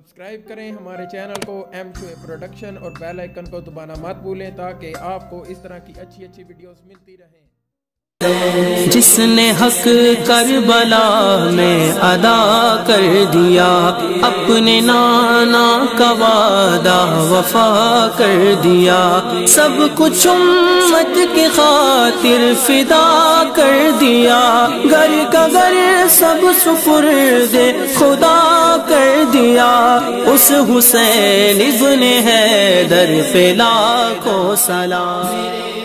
Subscribe करें हमारे channel को एम शुएब प्रोडक्शन और बेल आइकन को दबाना मत भूलें ताकि आपको इस तरह की अच्छी अच्छी वीडियोस मिलती रहें। जिसने हक करबला में अदा कर दिया, अपने नाना का वादा वफा कर दिया, सब कुछ उम्मत की खातिर फिदा कर दिया, घर का घर सब सुपुर्दे खुदा कर दिया। उस हुसैन इब्ने हैदर पे लाखों सलाम।